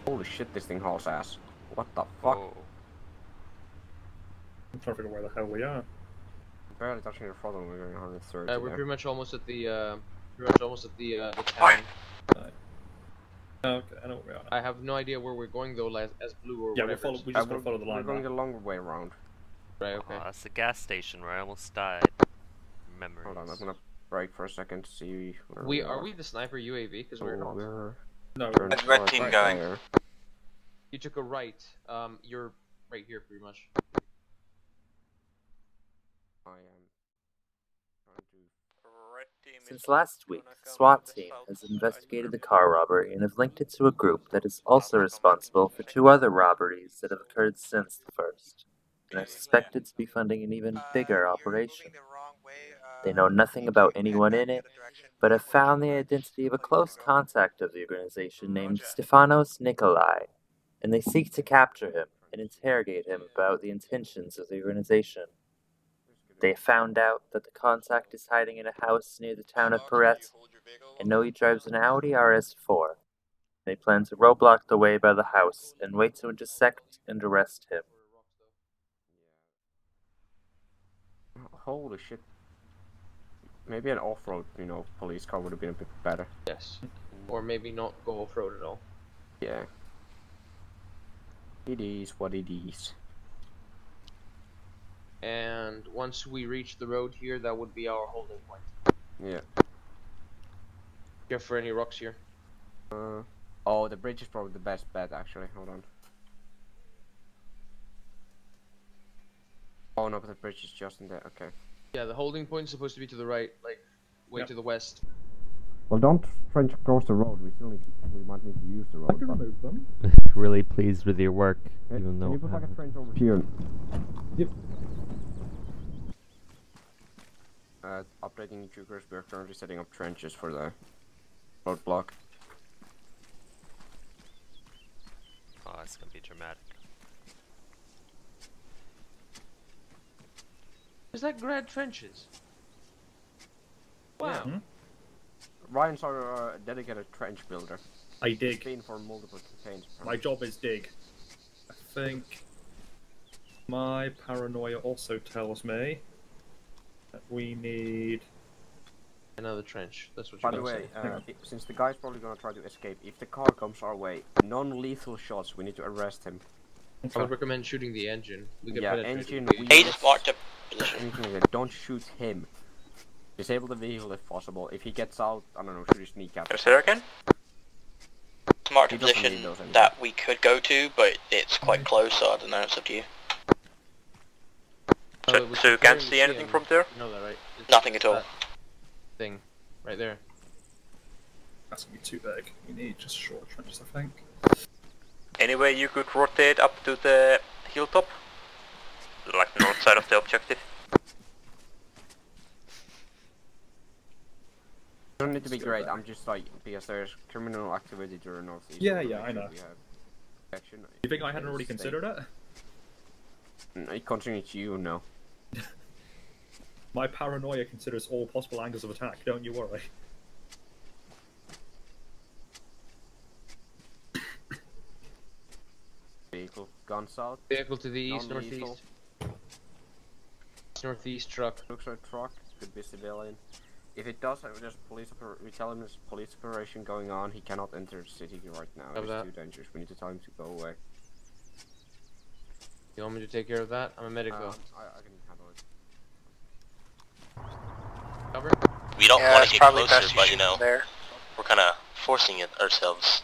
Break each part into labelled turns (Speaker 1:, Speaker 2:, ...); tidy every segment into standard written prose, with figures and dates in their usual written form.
Speaker 1: Holy shit, this thing hauls ass. What the fuck?
Speaker 2: Oh.
Speaker 3: I'm trying to figure out where the hell we are.
Speaker 1: Barely touching the throttle, we're going 130.
Speaker 4: We're pretty much almost at the the town.
Speaker 3: Right. Okay, I know where we are.
Speaker 4: I have no idea where we're going though, as blue or
Speaker 3: Yeah,
Speaker 4: whatever.
Speaker 3: we just gotta follow the line.
Speaker 1: We're going the longer way around.
Speaker 4: Right, okay.
Speaker 2: Oh, that's the gas station where I almost died. Memories.
Speaker 1: Hold on, I'm gonna break for a second to see where
Speaker 4: Are we the sniper UAV? Because we're not.
Speaker 3: No,
Speaker 5: There's red team
Speaker 1: right
Speaker 5: going.
Speaker 1: there.
Speaker 4: You took a right. You're right here, pretty much.
Speaker 1: I am trying to...
Speaker 6: Since last week, SWAT team has investigated the car robbery and have linked it to a group that is also responsible for 2 other robberies that have occurred since the first, and are suspected to be funding an even bigger operation. They know nothing about anyone in it, but have found the identity of a close contact of the organization named Stefanos Nikolai, and they seek to capture him and interrogate him about the intentions of the organization. They found out that the contact is hiding in a house near the town of Perret, and know he drives an Audi RS4. They plan to roadblock the way by the house and wait to intersect and arrest him.
Speaker 1: Holy shit. Maybe an off-road, police car would have been a bit better.
Speaker 4: Yes. Or maybe not go off-road at all.
Speaker 1: Yeah. It is what it is.
Speaker 4: And once we reach the road here, that would be our holding point.
Speaker 1: Yeah.
Speaker 4: Care for any rocks here?
Speaker 1: Oh, the bridge is probably the best bet, actually. Hold on. Oh no, but the bridge is just in there. Okay.
Speaker 4: Yeah, the holding point is supposed to be to the right, like, way to the west.
Speaker 1: Well, don't trench across the road. We might need to use the road.
Speaker 3: I can remove them.
Speaker 2: Really pleased with your work, even though.
Speaker 1: Can you put like a trench over here?
Speaker 3: Yep.
Speaker 1: Updating Jukers, we are currently setting up trenches for the roadblock.
Speaker 2: Oh, it's gonna be dramatic.
Speaker 4: Is that grad trenches? Wow.
Speaker 1: Yeah.
Speaker 3: Hmm?
Speaker 1: Ryan's our dedicated trench builder.
Speaker 3: I
Speaker 1: He's
Speaker 3: dig.
Speaker 1: been for multiple campaigns.
Speaker 3: My job is dig. I think my paranoia also tells me that we need...
Speaker 4: Another trench. That's what
Speaker 1: By
Speaker 4: you're
Speaker 1: the
Speaker 4: gonna
Speaker 1: way,
Speaker 4: say.
Speaker 1: since the guy's probably gonna try to escape, if the car comes our way, non-lethal shots, we need to arrest him.
Speaker 4: I would recommend shooting the engine. We get
Speaker 1: Yeah,
Speaker 4: penetrated
Speaker 1: engine,
Speaker 4: with
Speaker 1: we
Speaker 4: the-
Speaker 5: Hey, just marked a position.
Speaker 1: anything like that. Don't shoot him. Disable the vehicle if possible. If he gets out, I don't know, shoot his kneecap.
Speaker 5: Say that again? It's marked a
Speaker 1: He doesn't need
Speaker 5: position
Speaker 1: those anymore.
Speaker 5: that we could go to, but it's quite close, so I don't know, it's up to you.
Speaker 4: Oh, we
Speaker 5: So you
Speaker 4: can
Speaker 5: can't
Speaker 4: clearly
Speaker 5: see anything
Speaker 4: him.
Speaker 5: from there?
Speaker 4: You know that, right? It's
Speaker 5: Nothing at all.
Speaker 4: that thing, right there.
Speaker 3: That's going to be too big. We need just short trenches, I think.
Speaker 5: Anyway, you could rotate up to the hilltop, like the north side of the objective.
Speaker 1: Doesn't need to be
Speaker 3: Let's go
Speaker 1: great,
Speaker 3: back.
Speaker 1: I'm just like, because there's criminal activity to the northeast.
Speaker 3: Yeah,
Speaker 1: we
Speaker 3: yeah,
Speaker 1: make
Speaker 3: I
Speaker 1: sure
Speaker 3: know.
Speaker 1: we have protection.
Speaker 3: You think I hadn't already
Speaker 1: Stay-
Speaker 3: considered it?
Speaker 1: No, considering it's you, no.
Speaker 3: My paranoia considers all possible angles of attack, don't you worry.
Speaker 1: Vehicle gone south.
Speaker 4: Vehicle to the east,
Speaker 1: Non-lethal.
Speaker 4: northeast. Northeast truck.
Speaker 1: Looks like a truck, could be civilian. If it does have just we tell him there's a police operation going on, he cannot enter the city right now.
Speaker 4: Have
Speaker 1: It's
Speaker 4: that.
Speaker 1: too dangerous. We need to tell him to go away.
Speaker 4: You want me to take care of that? I'm a medic though.
Speaker 1: I can handle it.
Speaker 4: Cover?
Speaker 5: We don't
Speaker 7: Yeah,
Speaker 5: want
Speaker 7: it's
Speaker 5: to get
Speaker 7: probably
Speaker 5: closer,
Speaker 7: best you
Speaker 5: but
Speaker 7: shoot
Speaker 5: you know,
Speaker 7: from there.
Speaker 5: we're kind of forcing it ourselves.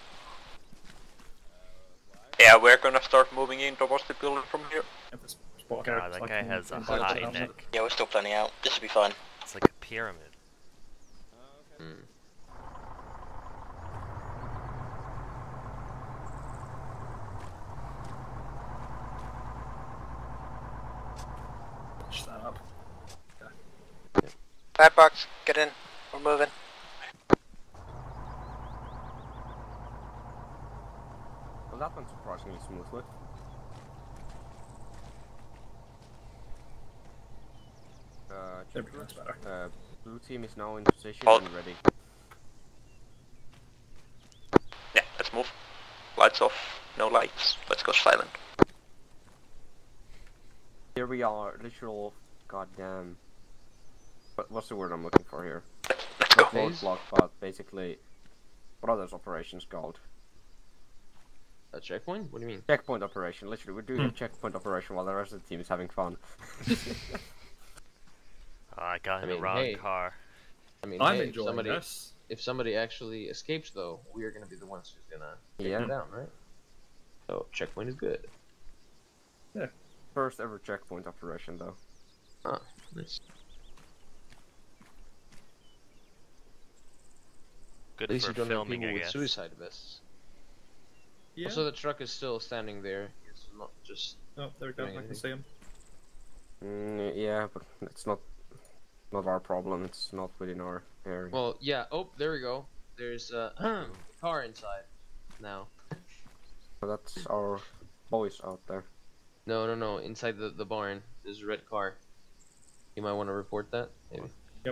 Speaker 5: Yeah, we're gonna start moving in towards the building from here.
Speaker 3: If this spot
Speaker 2: God,
Speaker 3: goes
Speaker 2: that
Speaker 3: like
Speaker 2: guy
Speaker 3: in-
Speaker 2: has a
Speaker 3: inside
Speaker 2: high
Speaker 3: the house.
Speaker 2: neck.
Speaker 5: Yeah, we're still planning out. This will be fun.
Speaker 2: It's like a pyramid.
Speaker 4: Hmm.
Speaker 3: Push that up.
Speaker 7: Bad box, get in. We're moving.
Speaker 1: Well, that went surprisingly smoothly.
Speaker 3: There we go, that's better.
Speaker 1: Blue team is now in position
Speaker 5: Halt.
Speaker 1: and ready.
Speaker 5: Yeah, let's move. Line lights off. No lights. Let's go silent.
Speaker 1: Here we are, literal goddamn. What's the word I'm looking for here?
Speaker 5: Let's go.
Speaker 1: Not roadblock, but basically, what are those operations called?
Speaker 4: A checkpoint? What do you mean?
Speaker 1: Checkpoint operation. Literally, we're doing a checkpoint operation while the rest of the team is having fun.
Speaker 2: I got in
Speaker 4: I
Speaker 2: the
Speaker 4: mean,
Speaker 2: wrong
Speaker 4: hey.
Speaker 2: car.
Speaker 4: I mean,
Speaker 3: I'm
Speaker 4: hey,
Speaker 3: enjoying this.
Speaker 4: if somebody actually escapes, though, we are gonna be the ones who's gonna take
Speaker 1: Yeah.
Speaker 4: them down, right? So checkpoint is good.
Speaker 1: First ever checkpoint operation, though.
Speaker 4: Huh. Nice.
Speaker 2: Good
Speaker 4: At least
Speaker 2: for
Speaker 4: you don't have
Speaker 2: filming,
Speaker 4: people
Speaker 2: I
Speaker 4: with
Speaker 2: guess.
Speaker 4: suicide vests.
Speaker 3: Yeah.
Speaker 4: Also, the truck is still standing there. It's not just.
Speaker 3: Oh, there we go. I can see him.
Speaker 1: Yeah, but it's not our problem. It's not within our area.
Speaker 4: Well, yeah. Oh, there we go. There's a car inside now.
Speaker 1: So that's our boys out there.
Speaker 4: No. Inside the barn, there's a red car. You might want to report that, maybe.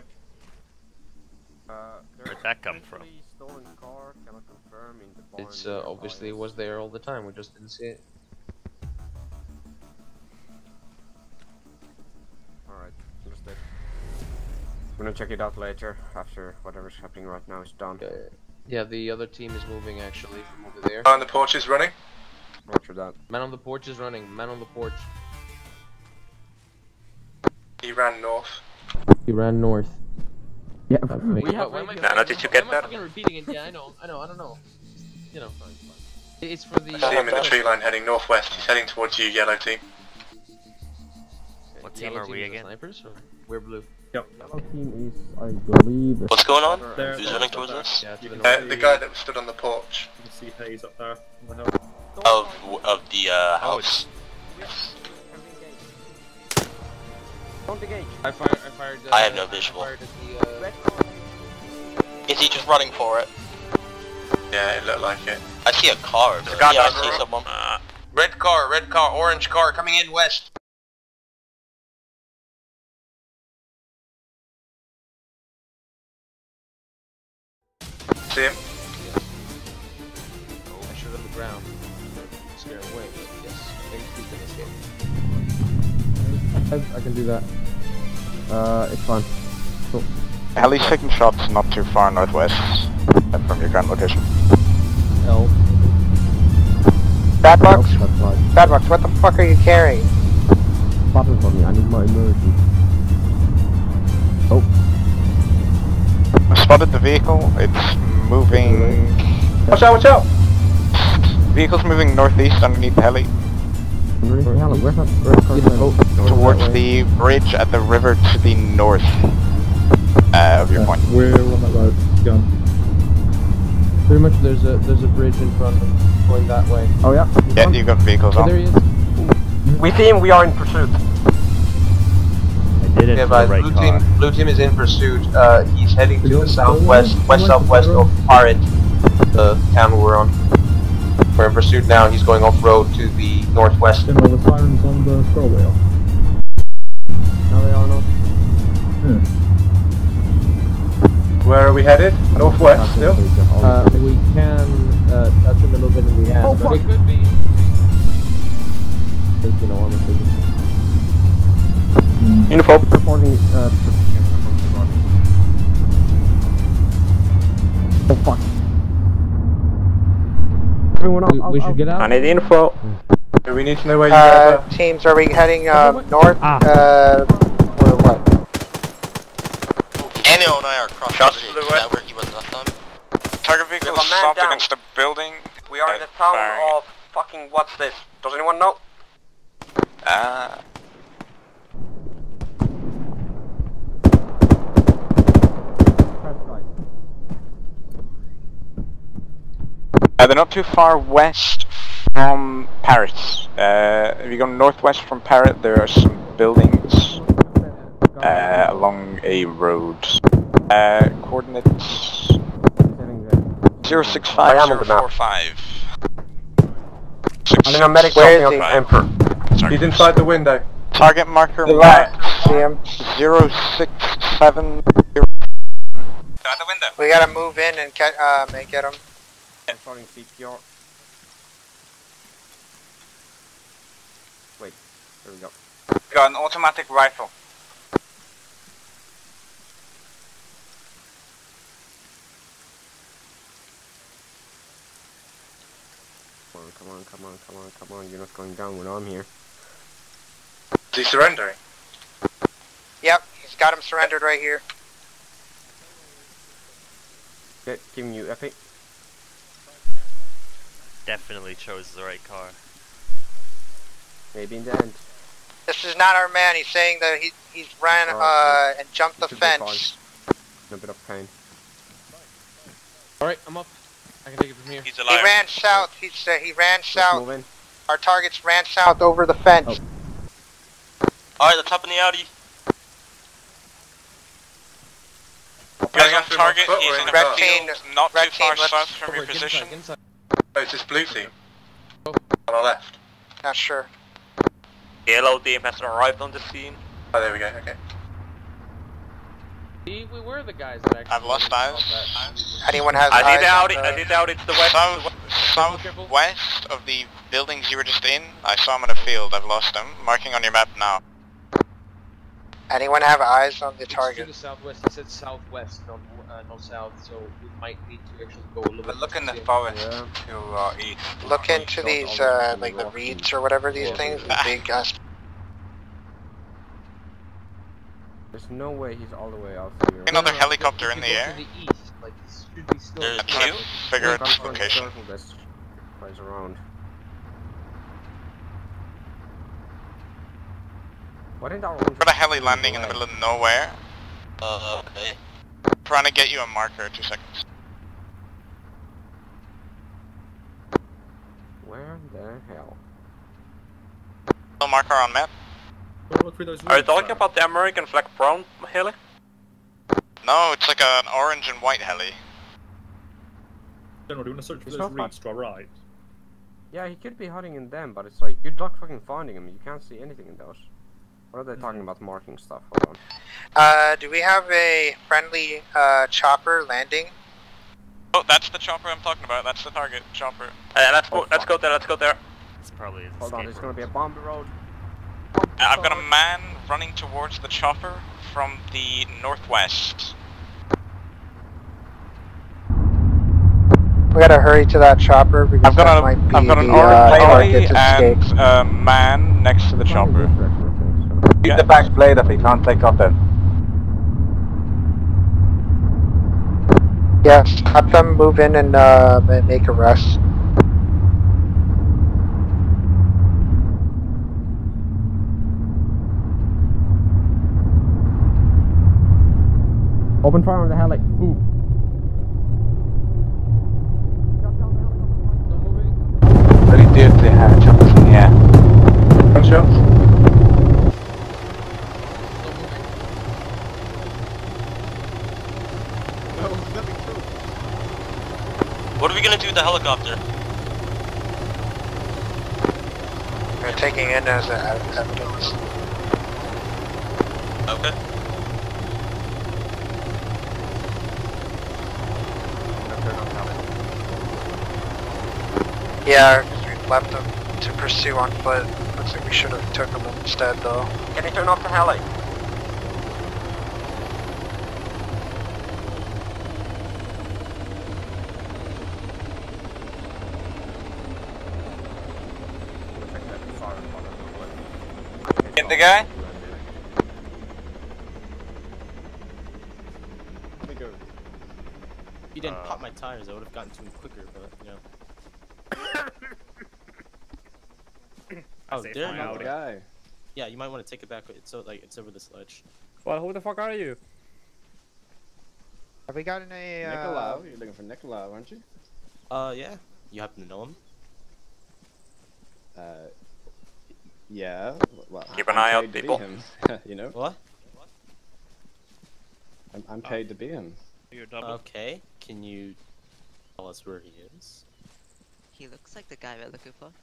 Speaker 1: There's
Speaker 2: Where'd that come from?
Speaker 1: potentially stolen car, cannot confirm in the barn
Speaker 4: It's
Speaker 1: nearby
Speaker 4: obviously
Speaker 1: us.
Speaker 4: was there all the time. We just didn't see it.
Speaker 1: Alright, understood. I'm gonna check it out later, after whatever's happening right now is done.
Speaker 4: Yeah, the other team is moving actually from over there.
Speaker 5: On the porch is running.
Speaker 1: Roger that.
Speaker 4: Man on the porch is running. Man on the porch.
Speaker 5: He ran north.
Speaker 4: He ran north.
Speaker 1: Yeah,
Speaker 4: We have.
Speaker 5: Nana, did you get that?
Speaker 4: I'm fucking repeating it. Yeah, I know. I don't know. You know. It's for the.
Speaker 5: I see him in the tree line heading northwest. He's heading towards you, yellow team.
Speaker 2: What team
Speaker 4: Yellow
Speaker 2: are we
Speaker 4: is the
Speaker 2: again?
Speaker 4: Snipers, or we're blue.
Speaker 1: Our team is, I believe...
Speaker 5: What's going on?
Speaker 3: There,
Speaker 5: Who's
Speaker 3: there,
Speaker 5: running
Speaker 3: there,
Speaker 5: towards
Speaker 3: there.
Speaker 5: us?
Speaker 4: Yeah, to the
Speaker 3: You
Speaker 4: north.
Speaker 3: can
Speaker 5: The
Speaker 3: see-
Speaker 5: guy that stood on the porch.
Speaker 3: You can see Hayes up there on the hill.
Speaker 5: Of the house.
Speaker 1: Don't engage!
Speaker 4: I fired.
Speaker 5: I have no visual.
Speaker 4: I fired at the,
Speaker 1: Red car!
Speaker 5: Is he just running for it? Yeah, it looked like it. I see a car. Yeah, I see someone. Red car, orange car coming in west. See him?
Speaker 4: I shot on the ground. Scare him away, but yes, I think he can escape.
Speaker 1: I can do that. It's fine. Cool.
Speaker 8: Heli's taking shots not too far northwest from your current location.
Speaker 1: L.
Speaker 8: Bad box?
Speaker 1: That's right.
Speaker 8: Bad box, what the fuck are you carrying?
Speaker 1: Button for me, I need my immersion. Oh.
Speaker 8: I spotted the vehicle, it's moving...
Speaker 5: Watch out!
Speaker 8: Vehicle's moving northeast underneath the heli.
Speaker 1: Where's that?
Speaker 8: Towards the bridge at the river to the north of your point.
Speaker 1: We're on that road. Gone.
Speaker 4: Pretty much, there's a bridge in front of him going that way.
Speaker 1: Oh yeah?
Speaker 8: Yeah, you got vehicles on.
Speaker 4: There he is.
Speaker 1: We see him, we are in pursuit.
Speaker 2: I did it
Speaker 5: Yeah,
Speaker 2: to
Speaker 5: but
Speaker 2: the right car.
Speaker 5: blue team is in pursuit. He's heading to the southwest of Parrot, the town we're on. We're in pursuit now. He's going off-road to the northwest.
Speaker 1: General, the sirens on the scroll wheel. No, they are not.
Speaker 5: Where are we headed? Northwest still?
Speaker 1: We can touch him a little bit in the ass.
Speaker 4: Oh, fuck. It could be.
Speaker 1: You know, honestly.
Speaker 8: Uniform.
Speaker 1: Reporting, oh fuck. Everyone else,
Speaker 4: We should get out.
Speaker 8: I need info.
Speaker 5: Do we need to know where you are?
Speaker 8: Teams, are we heading north? Or what?
Speaker 5: Anil and I are crossing the bridge. Is that where he was last time?
Speaker 8: Target vehicle is stopped against the building.
Speaker 1: We are in the town of fucking what's this? Does anyone know?
Speaker 8: They're not too far west from Parrot. If you go northwest from Parrot, there are some buildings along a road. Coordinates 06545.
Speaker 1: I need a medic helping out Emperor.
Speaker 5: He's inside the window.
Speaker 8: Target marker map. CM 067.
Speaker 5: Inside the window.
Speaker 7: We gotta move in and get him.
Speaker 1: I'm starting CPR. Wait, there we go.
Speaker 8: Got an automatic rifle.
Speaker 1: Come on, you're not going down when I'm here.
Speaker 5: Is he surrendering?
Speaker 7: Yep, he's got him surrendered right here.
Speaker 1: Okay, giving you epic.
Speaker 2: Definitely chose the right car.
Speaker 1: Maybe in the end.
Speaker 7: This is not our man. He's saying that he's ran and jumped the
Speaker 1: Should be
Speaker 7: fence.
Speaker 1: In a bit of pain.
Speaker 4: Alright, I'm up. I can take it from here.
Speaker 9: He's
Speaker 7: He
Speaker 9: alive.
Speaker 7: ran south. He ran
Speaker 1: Let's
Speaker 7: south.
Speaker 1: move in.
Speaker 7: Our targets ran south over the fence.
Speaker 9: Alright, the top in the Audi.
Speaker 5: Going
Speaker 9: on target, he's in a
Speaker 7: Red team,
Speaker 9: not too
Speaker 7: red
Speaker 9: far
Speaker 7: team,
Speaker 9: south from your
Speaker 4: Get
Speaker 9: position.
Speaker 4: inside.
Speaker 5: Oh, it's this blue team. On our left.
Speaker 7: Not sure.
Speaker 9: The yellow team has arrived on the scene.
Speaker 5: Oh, there we go, okay.
Speaker 4: See, we were the guys that actually...
Speaker 9: I've lost eyes.
Speaker 7: Anyone has
Speaker 9: I
Speaker 7: eyes
Speaker 9: did Audi,
Speaker 7: on
Speaker 9: I
Speaker 7: the-
Speaker 9: did Audi to the west. Southwest of the buildings you were just in. I saw him in a field, I've lost him. Marking on your map now.
Speaker 7: Anyone have eyes on the
Speaker 4: It's to
Speaker 7: target?
Speaker 4: the southwest. He said southwest, not south, so we might need to actually go a little bit...
Speaker 8: Look in the
Speaker 4: east.
Speaker 8: forest
Speaker 1: Yeah.
Speaker 8: to east.
Speaker 7: Look into these, like the reeds or whatever these things, the big
Speaker 1: There's no way he's all the way out here.
Speaker 9: Another
Speaker 4: No,
Speaker 9: helicopter
Speaker 4: if
Speaker 9: in
Speaker 4: you
Speaker 9: the
Speaker 4: go
Speaker 9: air.
Speaker 4: To the east, like, it should be still...
Speaker 9: There's
Speaker 4: Yeah.
Speaker 9: two. Figure its
Speaker 1: Come
Speaker 9: location.
Speaker 1: circle this place around. Why didn't our own
Speaker 9: Got a heli landing in the middle of nowhere.
Speaker 5: Okay.
Speaker 9: Trying to get you a marker, 2 seconds.
Speaker 1: Where the hell?
Speaker 9: No marker on map.
Speaker 3: Don't look through those
Speaker 9: Are you
Speaker 3: reeds,
Speaker 9: talking
Speaker 3: Sam.
Speaker 9: about the American flag brown heli? No, it's like an orange and white heli.
Speaker 3: General, do you want to search for
Speaker 1: It's
Speaker 3: those
Speaker 1: not
Speaker 3: reeds to our right?
Speaker 1: Yeah, he could be hiding in them, but it's like, good luck fucking finding him. You can't see anything in those. What are they talking about marking stuff? Hold on.
Speaker 7: Do we have a friendly chopper landing?
Speaker 9: Oh, that's the chopper I'm talking about. That's the target chopper. Let's go. Let's go there. Let's go there.
Speaker 2: It's probably his
Speaker 1: Hold on,
Speaker 2: escape
Speaker 1: there's
Speaker 2: route.
Speaker 1: gonna be a bomb road.
Speaker 9: I've got a man running towards the chopper from the northwest.
Speaker 7: We gotta hurry to that chopper because
Speaker 8: I've got
Speaker 7: that
Speaker 8: an
Speaker 7: might be
Speaker 8: I've got an
Speaker 7: the
Speaker 8: orange
Speaker 7: target's
Speaker 8: heli
Speaker 7: escape.
Speaker 8: and a man next to the chopper.
Speaker 5: Keep the back blade if he can't take off then.
Speaker 7: Yes, have them move in and make arrests.
Speaker 1: Open fire on the heli. Ooh.
Speaker 8: Very dirty choppers in the air. Gunshots?
Speaker 9: What are we gonna do with the helicopter?
Speaker 7: We're taking it as evidence.
Speaker 9: Okay.
Speaker 7: Yeah, because we left them to pursue on foot. Looks like we should have took them instead, though.
Speaker 9: Can you turn off the heli? Get the guy?
Speaker 10: If you didn't pop my tires, I would have gotten to him quicker, but, you know. Oh, there you go. Yeah, you might want to take it back. It's it's over this ledge.
Speaker 11: Well, who the fuck are you?
Speaker 7: Have we gotten a
Speaker 11: Nicolau? You're looking for Nicolau, aren't you?
Speaker 10: Yeah. You happen to know him?
Speaker 11: Yeah. Well,
Speaker 9: Keep an
Speaker 11: I'm
Speaker 9: eye out,
Speaker 11: paid to be
Speaker 9: people.
Speaker 11: him, you know?
Speaker 10: What?
Speaker 11: I'm paid to be him.
Speaker 9: You're double.
Speaker 10: Okay. Can you tell us where he is?
Speaker 12: He looks like the guy we're looking for.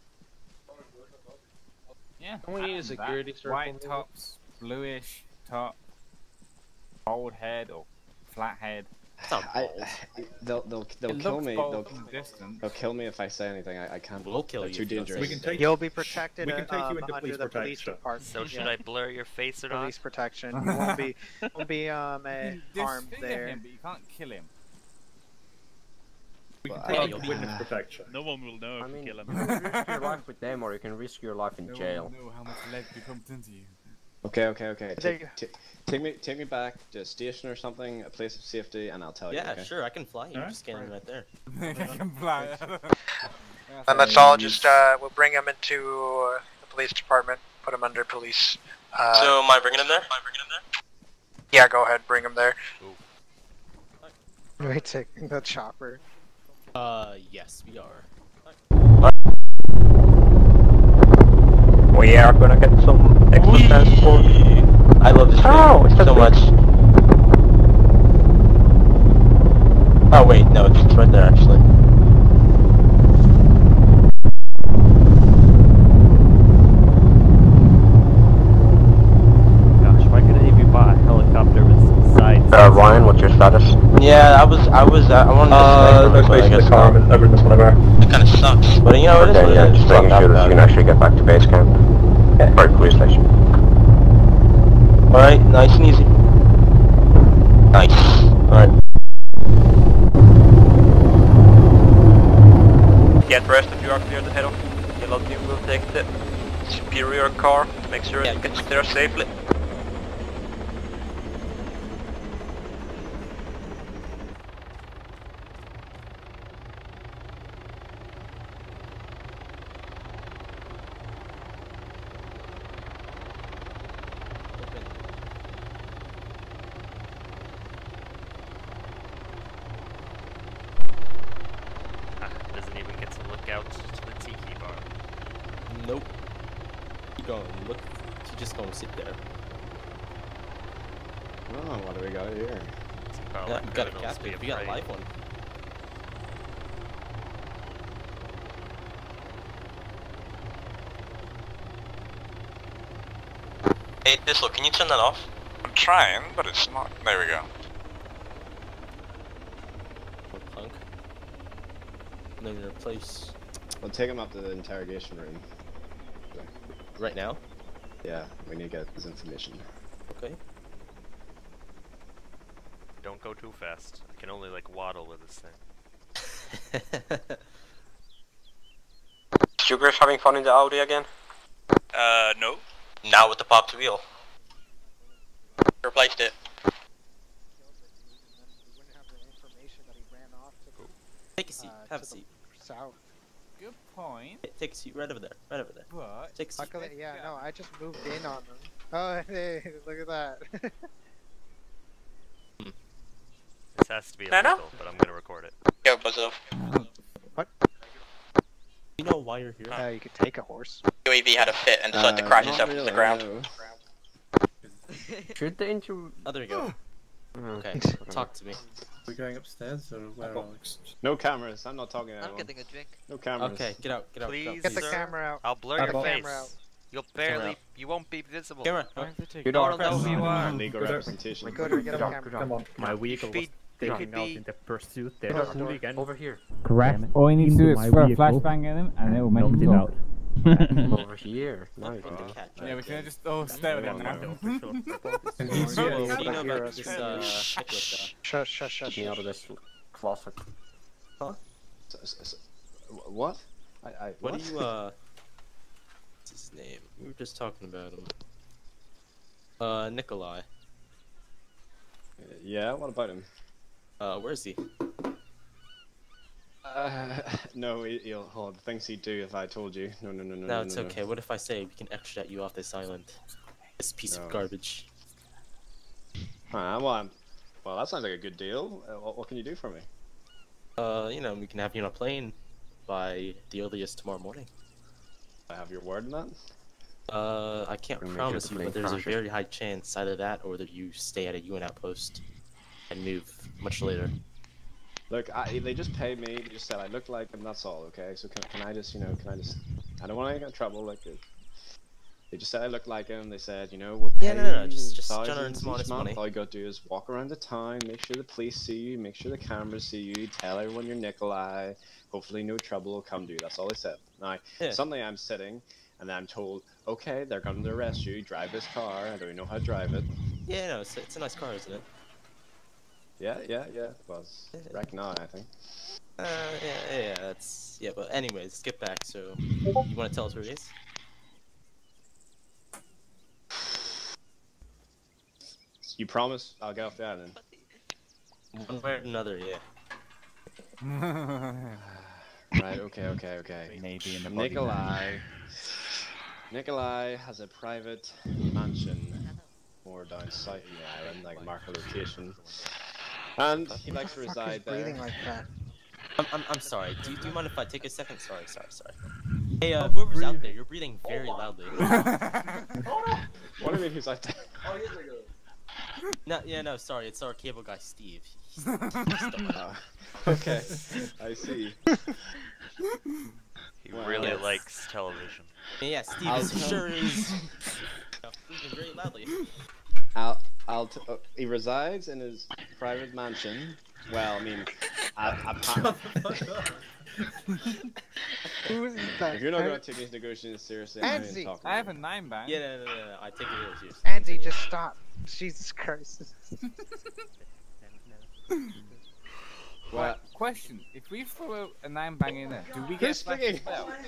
Speaker 13: Yeah.
Speaker 4: Can we need a security circle?
Speaker 13: White tops, bluish top, bald head or flat head.
Speaker 11: They'll kill me. They'll kill me if I say anything. I can't.
Speaker 10: We'll kill you.
Speaker 11: Too dangerous.
Speaker 7: You'll be protected.
Speaker 3: We can take you into
Speaker 7: under
Speaker 3: police
Speaker 7: the police
Speaker 3: protection.
Speaker 7: department.
Speaker 2: So should I blur your face or not?
Speaker 7: Police protection. You won't be harmed there.
Speaker 13: him, but you can't kill him.
Speaker 3: We can take you into witness protection.
Speaker 14: No one will know if
Speaker 1: I mean,
Speaker 14: you kill
Speaker 1: you
Speaker 14: him.
Speaker 1: can risk your life with them, or you can risk your life in jail.
Speaker 13: No one will know how much lead we pumped into you.
Speaker 11: Okay. Take me back to a station or something, a place of safety, and I'll tell you.
Speaker 10: Yeah,
Speaker 11: Okay?
Speaker 10: sure, I can fly you. Just stand right there.
Speaker 13: I can fly.
Speaker 7: And that's all. Just we'll bring him into the police department. Put him under police.
Speaker 4: So am I bringing him there?
Speaker 7: Yeah, go ahead. Bring him there. We're taking the chopper.
Speaker 10: Yes, we are.
Speaker 5: We are gonna get some extra transport.
Speaker 4: I love this game so much. Oh wait, no, it's right there actually.
Speaker 15: Gosh, why couldn't you buy a helicopter with sides?
Speaker 5: Ryan, what's your status?
Speaker 4: Yeah, I wanted to
Speaker 5: No space in the car, I'm in this one over.
Speaker 4: It kinda sucks, but you know, it is what it
Speaker 5: Yeah,
Speaker 4: is.
Speaker 5: just making sure that you can actually get back to base camp. Or police station.
Speaker 4: Alright, nice and easy. Nice. Alright.
Speaker 5: Get the rest of you are clear to head off. Yellow team will take the superior car. Make sure it gets there safely.
Speaker 2: Doesn't even get to look out to the tiki bar.
Speaker 10: Nope. You gonna look. You just gonna sit there.
Speaker 11: Oh, what do we got here?
Speaker 10: Yeah, we got a captive. We got a live one.
Speaker 4: Hey, Thistle, can you turn that off?
Speaker 9: I'm trying, but it's not. There we go.
Speaker 10: Punk. And then replace.
Speaker 11: We'll take him up to the interrogation room.
Speaker 10: Right now?
Speaker 11: Yeah, we need to get his information.
Speaker 10: Okay.
Speaker 2: Don't go too fast. I can only like waddle with this thing.
Speaker 5: Troopers having fun in the Audi again?
Speaker 9: No.
Speaker 4: Now with the popped wheel. Replaced it.
Speaker 10: Take a seat. Have a seat.
Speaker 7: South.
Speaker 13: Good point.
Speaker 10: Take a seat right over there. Right over there.
Speaker 13: But
Speaker 10: Take a seat.
Speaker 7: Luckily, yeah, no, I just moved in on them. Oh, hey, look at that.
Speaker 2: This has to be illegal, but I'm gonna record it.
Speaker 4: Yo, buzz off.
Speaker 7: What?
Speaker 10: You know why you're here?
Speaker 7: You could take a horse.
Speaker 4: UAV had a fit and decided to crash itself into the ground.
Speaker 1: Should the intro?
Speaker 10: Oh, there you go. Okay, talk to me.
Speaker 3: We're going upstairs or where, Alex?
Speaker 11: No cameras, I'm not talking to
Speaker 12: I'm
Speaker 11: anyone.
Speaker 12: getting a drink.
Speaker 11: No cameras.
Speaker 10: Okay, get out, get out.
Speaker 2: Please,
Speaker 7: Get the
Speaker 2: sir.
Speaker 7: camera out.
Speaker 2: I'll blur
Speaker 7: Get
Speaker 2: your
Speaker 7: the
Speaker 2: face.
Speaker 7: camera out.
Speaker 2: You'll
Speaker 10: Camera
Speaker 2: barely.
Speaker 10: out.
Speaker 2: You won't be visible.
Speaker 10: Camera.
Speaker 1: Good
Speaker 2: I don't know who you are.
Speaker 11: Legal representation.
Speaker 7: We go to get a camera.
Speaker 3: Come on.
Speaker 15: My vehicle was taken out in the pursuit. There was a hooligan.
Speaker 1: Over here.
Speaker 16: Correct. All you need to do is throw a flashbang at him and it will make him
Speaker 15: Knocked
Speaker 16: talk.
Speaker 1: Over here. Now you can do it.
Speaker 13: yeah, we can just all stay with him now.
Speaker 3: And he's
Speaker 10: What do you know about this
Speaker 7: Shush, shush, shush.
Speaker 1: Get me out of this closet.
Speaker 11: What?
Speaker 10: What do you, what's his name? We were just talking about him. Nikolai.
Speaker 11: Yeah, what about him?
Speaker 10: Where is he?
Speaker 11: No, he'll hold the things he'd do if I told you. No.
Speaker 10: No, it's okay. What if I say we can extradite you off this island? This piece of garbage.
Speaker 11: Well, that sounds like a good deal. What can you do for me?
Speaker 10: You know, we can have you on a plane by the earliest tomorrow morning.
Speaker 11: I have your word on that?
Speaker 10: I can't promise you, but there's a very high chance either that or that you stay at a UN outpost and move much later.
Speaker 11: Look, they just paid me. They just said I look like them. That's all, okay? So can I just, I don't want to get in trouble. Like, They just said I looked like him. They said, you know, we'll pay
Speaker 10: no, just generate
Speaker 11: thousands
Speaker 10: some
Speaker 11: each
Speaker 10: honest
Speaker 11: month.
Speaker 10: money.
Speaker 11: All you gotta do is walk around the town, make sure the police see you, make sure the cameras see you, tell everyone you're Nikolai. Hopefully no trouble will come to you. That's all they said. Now, suddenly I'm sitting, and then I'm told, okay, they're going to arrest you. Drive this car. I don't even know how to drive it.
Speaker 10: Yeah, no, it's a nice car, isn't it?
Speaker 11: Yeah. Well, it's wrecked now, I think.
Speaker 10: Yeah, that's... Yeah, but anyways, let's get back, so... You want to tell us where it is?
Speaker 11: You promise I'll get off the island?
Speaker 10: One way or another, yeah.
Speaker 11: Right, okay.
Speaker 15: Maybe in the
Speaker 11: Nikolai has a private mansion more down south in the island, like mark a location. And he likes to reside there.
Speaker 7: Breathing like that.
Speaker 10: I'm sorry. Do you mind if I take a second? Sorry. Hey, whoever's out there, you're breathing very loudly.
Speaker 11: What do you mean who's out there?
Speaker 10: No, sorry. It's our cable guy, Steve.
Speaker 11: Okay, I see.
Speaker 2: He really likes television.
Speaker 10: Yeah, Steve sure is breathing very loudly.
Speaker 11: He resides in his private mansion. Well, I mean,
Speaker 7: Who is that?
Speaker 11: if you're not going to take these negotiations seriously, I'm not even talking.
Speaker 13: I have a 9-bang.
Speaker 10: Yeah, no, I take it real seriously.
Speaker 7: Andy, just stop. Jesus Christ.
Speaker 11: What?
Speaker 13: Question: if we throw a 9-bang in there, do we get
Speaker 11: speaking?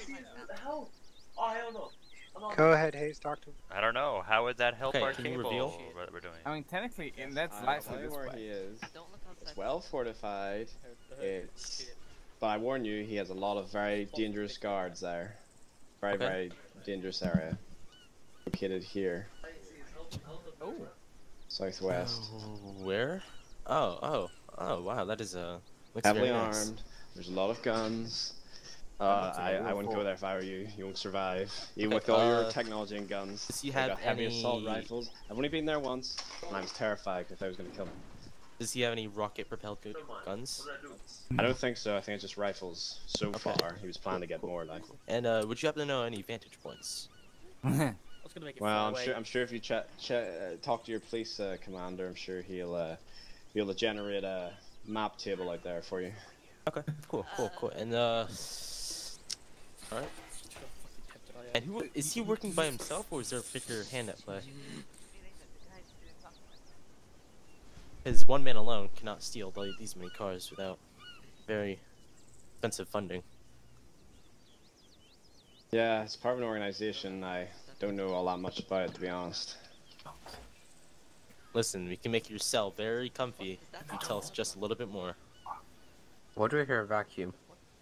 Speaker 10: I don't know.
Speaker 7: Go ahead, Hayes, talk to him.
Speaker 2: I don't know. How would that help our
Speaker 10: can you
Speaker 2: cable?
Speaker 10: reveal?
Speaker 2: What we're doing?
Speaker 13: I mean, technically, that's
Speaker 11: I'll
Speaker 13: life
Speaker 11: tell you
Speaker 13: this
Speaker 11: where
Speaker 13: way.
Speaker 11: he is. It's well fortified. But I warn you, he has a lot of very dangerous guards there. Very dangerous area. Located here.
Speaker 13: Oh.
Speaker 11: Southwest.
Speaker 10: Where? Oh, wow, that is looks
Speaker 11: Heavily
Speaker 10: very nice.
Speaker 11: armed. There's a lot of guns. I wouldn't go there if I were you. You won't survive. Even with all your technology and guns.
Speaker 10: Does he
Speaker 11: They've
Speaker 10: have
Speaker 11: got heavy
Speaker 10: any...
Speaker 11: assault rifles. I've only been there once, and I was terrified because I was going to kill him.
Speaker 10: Does he have any rocket-propelled guns?
Speaker 11: I don't think so. I think it's just rifles. So far, he was planning to get more. Like.
Speaker 10: And would you happen to know any vantage points?
Speaker 11: Well, I'm sure if you talk to your police commander, I'm sure he'll be able to generate a map table out there for you.
Speaker 10: Okay, cool. And all right. And who is he working by himself, or is there a bigger hand at play? Because one man alone cannot steal these many cars without very expensive funding.
Speaker 11: Yeah, it's part of an organization. I don't know all that much about it, to be honest.
Speaker 10: Listen, we can make your cell very comfy if you tell us just a little bit more.
Speaker 1: What do we hear? Vacuum.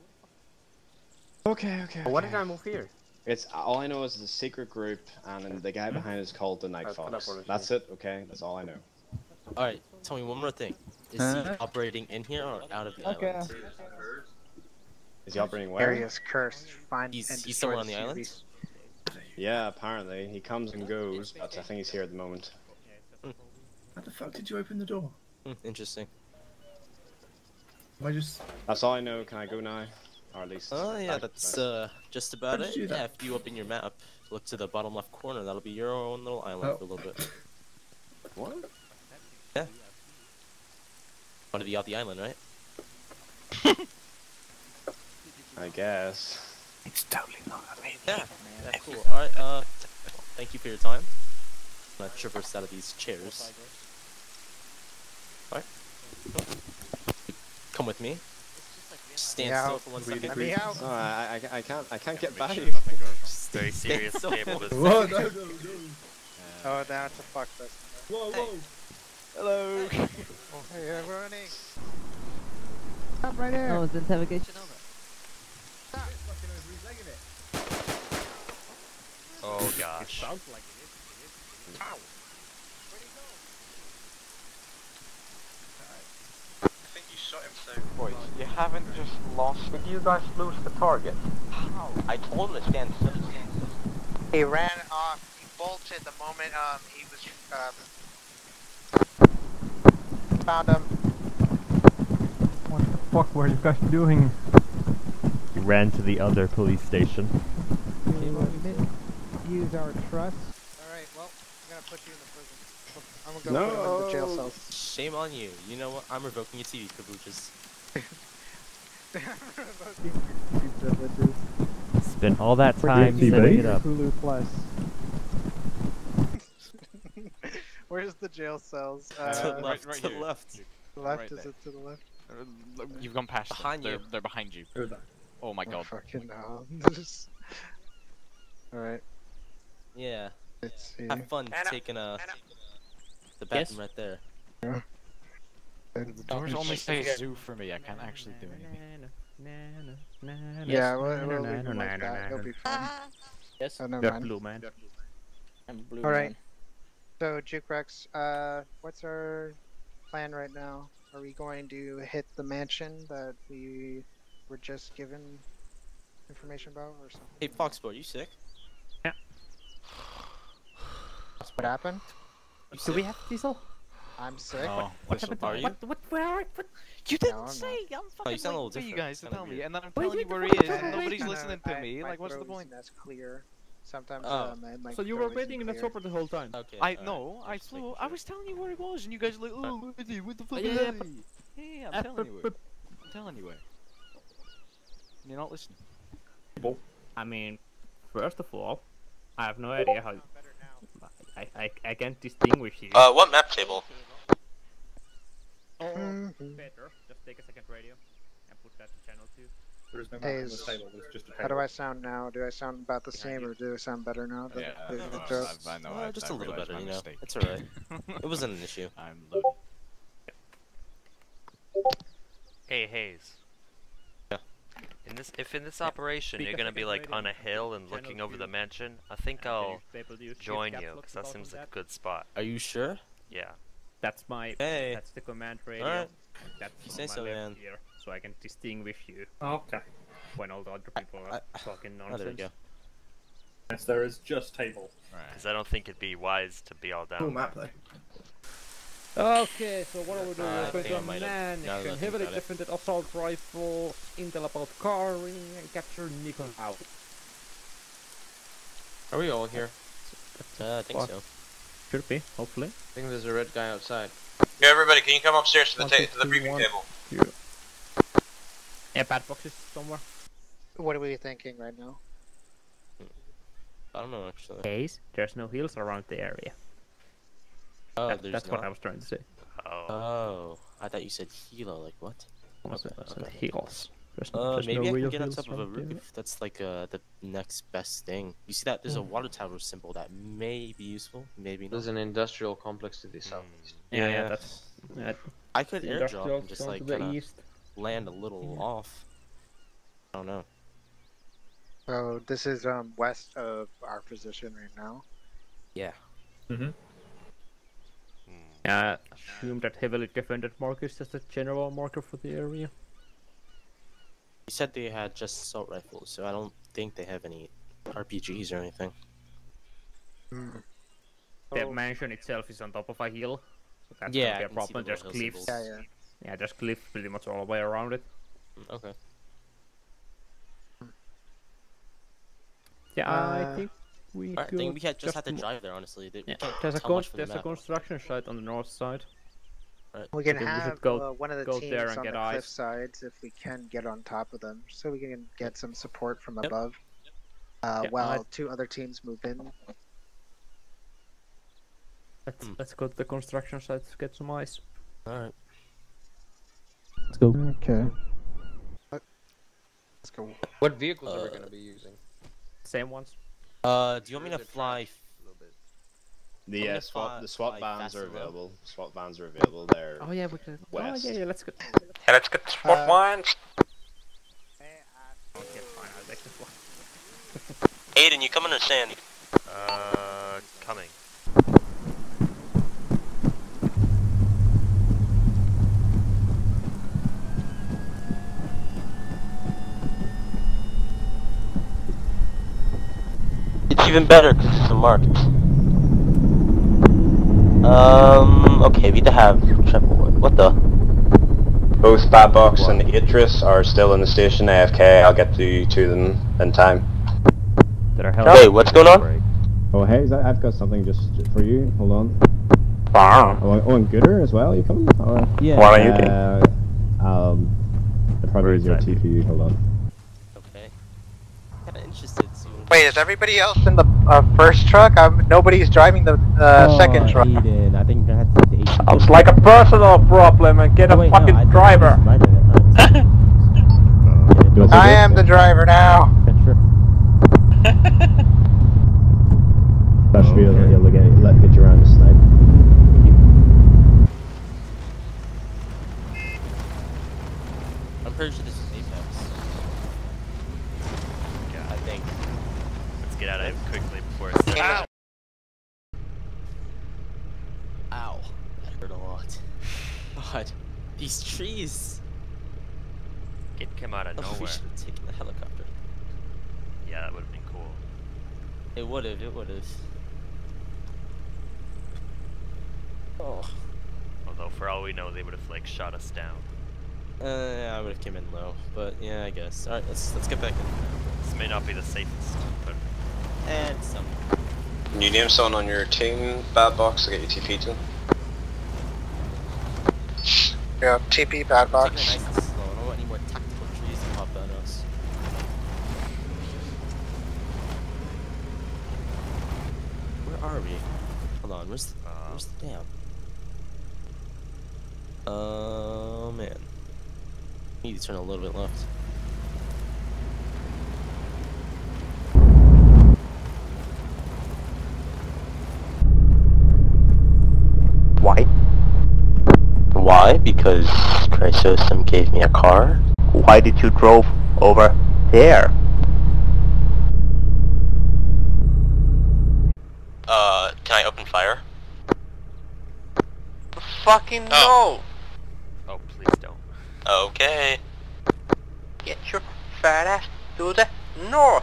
Speaker 11: Okay.
Speaker 1: What did I move here?
Speaker 11: It's all I know is the secret group, and then the guy behind is called the Night Fox. That's it. Okay, that's all I know.
Speaker 10: All right, tell me one more thing. Is he operating in here or out of the island?
Speaker 11: Is he operating where?
Speaker 7: Area is cursed. Find
Speaker 10: He's
Speaker 7: and
Speaker 10: somewhere
Speaker 7: destroy
Speaker 10: on the
Speaker 7: the
Speaker 10: island?
Speaker 11: Yeah, apparently. He comes and goes, but I think he's here at the moment.
Speaker 14: How the fuck did you open the door?
Speaker 10: Interesting.
Speaker 11: That's all I know. Can I go now? Or at least...
Speaker 10: Oh yeah, that's just about it. Yeah, if you open your map, look to the bottom left corner, that'll be your own little island for a little bit.
Speaker 11: What?
Speaker 10: Yeah. Want to be off the island, right?
Speaker 11: I guess.
Speaker 14: It's totally not amazing.
Speaker 10: Yeah, cool. Alright, thank you for your time. I'm gonna traverse out of these chairs. Alright. Come with me. Stand still for 1 second.
Speaker 7: Let me out.
Speaker 11: No, I can't get by.
Speaker 2: Very serious cable with
Speaker 14: Whoa, no.
Speaker 7: Oh, now it's a fuck fest.
Speaker 14: Whoa.
Speaker 11: Hello.
Speaker 7: Hey, you're running.
Speaker 12: Stop right there. Oh, is the interrogation over?
Speaker 2: Oh gosh.
Speaker 14: Sounds like it is. Ow.
Speaker 9: I think you shot him so.
Speaker 1: Boys, you haven't just lost. Did you guys lose the target? How? I told him to stand still.
Speaker 7: He ran off. He bolted the moment he was found him.
Speaker 15: What the fuck were you guys doing? He ran to the other police station.
Speaker 12: abuse our trust.
Speaker 7: Alright, well, I'm gonna put you in the prison. I'm gonna go put him in the jail cells.
Speaker 10: Shame on you. You know what? I'm revoking your TV cabooses.
Speaker 15: Spent all that time setting it up.
Speaker 12: Hulu Plus.
Speaker 7: Where's the jail cells?
Speaker 10: To the left.
Speaker 17: right
Speaker 10: To the
Speaker 17: here.
Speaker 10: left.
Speaker 7: Left?
Speaker 17: Right
Speaker 7: Is
Speaker 17: there.
Speaker 7: it to the left?
Speaker 17: You've gone past
Speaker 10: Behind
Speaker 17: them.
Speaker 10: you.
Speaker 17: They're behind you.
Speaker 3: Who's that?
Speaker 17: Oh my god.
Speaker 7: Fucking hell. Alright.
Speaker 10: Yeah.
Speaker 7: Let's see.
Speaker 10: Have fun taking the bathroom right there.
Speaker 17: The doors only say zoo for me. I can't actually do anything.
Speaker 7: Yeah, we'll leave him like that. He'll be fine.
Speaker 15: Yes.
Speaker 7: Oh, never
Speaker 15: You're
Speaker 7: mind.
Speaker 15: blue, man.
Speaker 12: I'm blue.
Speaker 7: Alright. So, Jukerex, what's our plan right now? Are we going to hit the mansion that we were just given information about, or something?
Speaker 10: Hey, Foxboy, you sick?
Speaker 15: Yeah.
Speaker 7: What happened?
Speaker 15: Do we have diesel?
Speaker 7: I'm sick.
Speaker 17: Oh,
Speaker 15: What happened?
Speaker 10: Are you?
Speaker 15: What?
Speaker 17: You
Speaker 7: No,
Speaker 17: didn't
Speaker 7: I'm
Speaker 17: say. I'm
Speaker 10: Oh,
Speaker 17: fucking
Speaker 10: you sound a little
Speaker 17: waiting for you
Speaker 10: different.
Speaker 17: guys to
Speaker 10: Kinda
Speaker 17: tell me,
Speaker 10: weird.
Speaker 17: and then I'm
Speaker 15: Wait,
Speaker 17: telling
Speaker 15: you
Speaker 17: you where he
Speaker 15: fucking
Speaker 17: is, and
Speaker 15: wait.
Speaker 17: nobody's
Speaker 7: Kinda-
Speaker 17: listening to me.
Speaker 7: my
Speaker 17: Like, what's the
Speaker 7: throat
Speaker 17: point?
Speaker 7: isn't as clear. Sometimes
Speaker 10: Oh.
Speaker 7: my
Speaker 15: So you
Speaker 7: throat
Speaker 15: were
Speaker 7: isn't
Speaker 15: waiting in the
Speaker 7: clear.
Speaker 15: chopper the whole time?
Speaker 10: Okay.
Speaker 17: I
Speaker 10: alright.
Speaker 17: no, I
Speaker 10: Just
Speaker 17: flew.
Speaker 10: making
Speaker 17: I was telling you where it was, and you guys were like, oh, what the fuck
Speaker 15: Yeah,
Speaker 17: is
Speaker 15: yeah,
Speaker 17: that? Yeah, I'm telling you where. I'm telling you where. You're not listening.
Speaker 15: I mean, first of all, I have no idea how. I can't distinguish you.
Speaker 5: What map table?
Speaker 15: Better. Just take a second radio and put that to channel 2.
Speaker 3: There is no map
Speaker 7: Hey,
Speaker 3: on the table, there's just a table.
Speaker 7: How do I sound now? Do I sound about the same, or do I sound better now?
Speaker 17: Yeah, I know.
Speaker 10: Just
Speaker 17: I
Speaker 10: a little
Speaker 17: realized
Speaker 10: better,
Speaker 17: my
Speaker 10: you know.
Speaker 17: mistake.
Speaker 10: It's alright. It wasn't an issue.
Speaker 17: I'm loading.
Speaker 2: Hey, Hayes.
Speaker 10: Yeah.
Speaker 2: If in this operation you're gonna be like on a hill and looking over the mansion, I think I'll join you, because that seems like a good spot.
Speaker 10: Are you sure?
Speaker 2: Yeah.
Speaker 15: That's my.
Speaker 10: Hey.
Speaker 15: That's the command radio.
Speaker 10: Alright.
Speaker 15: That's
Speaker 10: You say
Speaker 15: on my
Speaker 10: so,
Speaker 15: left
Speaker 10: man.
Speaker 15: ear, so I can distinguish you
Speaker 3: Okay.
Speaker 15: when all the other people are talking
Speaker 10: Oh,
Speaker 15: nonsense.
Speaker 10: there you go.
Speaker 3: Yes, there is just table.
Speaker 2: Because I don't think it'd be wise to be all down.
Speaker 14: Cool map though.
Speaker 12: Okay, so what are we doing?
Speaker 10: I
Speaker 12: We're going
Speaker 10: think
Speaker 12: to
Speaker 10: I might have-
Speaker 12: man
Speaker 10: now that I
Speaker 12: action,
Speaker 10: think
Speaker 12: heavily
Speaker 10: about it.
Speaker 12: defended assault rifle, intel about carring, and capture Nico out.
Speaker 4: Are we all here?
Speaker 10: I think so.
Speaker 15: Should be, hopefully.
Speaker 4: I think there's a red guy outside.
Speaker 5: Yeah, everybody, can you come upstairs to the briefing table?
Speaker 15: Yeah, bad boxes somewhere.
Speaker 7: What are we thinking right now?
Speaker 10: I don't know actually.
Speaker 15: Case, there's no hills around the area.
Speaker 10: Oh,
Speaker 15: That's what I was trying to say.
Speaker 10: Oh, I thought you said Hilo. Like what?
Speaker 15: Hills. There's
Speaker 10: Maybe
Speaker 15: no
Speaker 10: I can
Speaker 15: real
Speaker 10: get on
Speaker 15: hills
Speaker 10: top of a
Speaker 15: around the area.
Speaker 10: roof. That's like the next best thing. You see that? There's a water tower symbol that may be useful, maybe not.
Speaker 4: There's an industrial complex to the southeast.
Speaker 15: Yeah, that's.
Speaker 10: I could airdrop
Speaker 15: industrial
Speaker 10: and just
Speaker 15: zone
Speaker 10: like
Speaker 15: to the
Speaker 10: kinda
Speaker 15: east.
Speaker 10: land a little off. I don't know.
Speaker 7: So this is west of our position right now.
Speaker 10: Yeah.
Speaker 3: Mm-hmm.
Speaker 15: Yeah, assume that heavily defended marker is just a general marker for the area.
Speaker 10: You said they had just assault rifles, so I don't think they have any RPGs or anything.
Speaker 15: The mansion itself is on top of a hill, so that's
Speaker 10: Yeah,
Speaker 15: gonna be
Speaker 10: I
Speaker 15: a
Speaker 10: can see
Speaker 15: problem.
Speaker 10: the
Speaker 15: There's
Speaker 10: little hill
Speaker 15: cliffs.
Speaker 10: symbols.
Speaker 15: Yeah, there's cliffs pretty much all the way around it.
Speaker 10: Okay.
Speaker 15: Yeah, I think we
Speaker 10: I
Speaker 15: could
Speaker 10: think we just had to
Speaker 15: mo-
Speaker 10: drive there, honestly. We
Speaker 15: Yeah,
Speaker 10: can't
Speaker 15: there's a
Speaker 10: tell much from the
Speaker 15: there's a
Speaker 10: map.
Speaker 15: construction site on the north side.
Speaker 10: Right.
Speaker 7: We can
Speaker 15: So we should
Speaker 7: have
Speaker 15: go-
Speaker 7: one of the
Speaker 15: go
Speaker 7: teams
Speaker 15: there and
Speaker 7: on
Speaker 15: get
Speaker 7: the
Speaker 15: eyes.
Speaker 7: cliff sides if we can get on top of them, so we can get some support from above.
Speaker 15: Yeah,
Speaker 7: While two other teams move in.
Speaker 15: Let's go to the construction site to get some ice.
Speaker 10: Alright.
Speaker 15: Let's go.
Speaker 7: Okay. Let's go.
Speaker 4: What vehicles are we going to be using?
Speaker 15: Same ones.
Speaker 10: Do you want me to fly?
Speaker 11: The
Speaker 10: fly-
Speaker 11: SWAT
Speaker 10: fly
Speaker 11: vans
Speaker 10: fast
Speaker 11: are
Speaker 10: and low.
Speaker 11: available. SWAT vans are available. They're
Speaker 15: Oh yeah, we can.
Speaker 11: west.
Speaker 15: Oh yeah, let's go.
Speaker 5: Hey, let's get the spot ones.
Speaker 15: Okay, fine, I'll take this one.
Speaker 5: Aiden, you coming to Sandy?
Speaker 2: Coming.
Speaker 5: It's even better because it's a market. Okay, we have triple. What the?
Speaker 11: Both Fatbox and Idris are still in the station AFK. I'll get to them in time.
Speaker 5: Hey, what's going on?
Speaker 18: Oh, hey, I've got something just for you. Hold on.
Speaker 8: Wow.
Speaker 18: Oh, and Gooder as well. You coming?
Speaker 8: Yeah. What are you doing?
Speaker 18: I'd probably use your T for you. Hold on.
Speaker 10: Okay. Kinda interested soon.
Speaker 5: Wait, is everybody else in the first truck? Nobody's driving the second truck.
Speaker 18: Aiden, I think I had to take the
Speaker 8: Sounds like a personal problem and get a fucking driver.
Speaker 5: I am the driver now.
Speaker 18: That should be able to get you around the snipe.
Speaker 10: I'm pretty sure this is Apex. Yeah, I think.
Speaker 2: Let's get out of here quickly before it's
Speaker 10: Ow! Ow. That hurt a lot. God. These trees!
Speaker 2: It came out of
Speaker 10: We
Speaker 2: nowhere.
Speaker 10: should have taken the helicopter.
Speaker 2: Yeah, that would have been cool.
Speaker 10: It would've, it would've. Oh.
Speaker 2: Although for all we know, they would have like shot us down.
Speaker 10: Yeah, I would've came in low, but yeah, I guess. Alright, let's get back in.
Speaker 2: This may not be the safest, but...
Speaker 10: And some.
Speaker 11: Can you name someone on your team, Bad Box, to get your TP to?
Speaker 5: Yeah, TP Bad Box.
Speaker 10: Taking it nice and slow. I don't want any more tactical trees to pop on us. Where are we? Hold on, where's the damn? Oh man. Need to turn a little bit left.
Speaker 19: Why? Why? Because Chrysostom gave me a car? Why did you drove over there?
Speaker 4: Can I open fire?
Speaker 5: Fucking no!
Speaker 2: Oh, please don't.
Speaker 4: Okay.
Speaker 5: Get your fat ass to the north!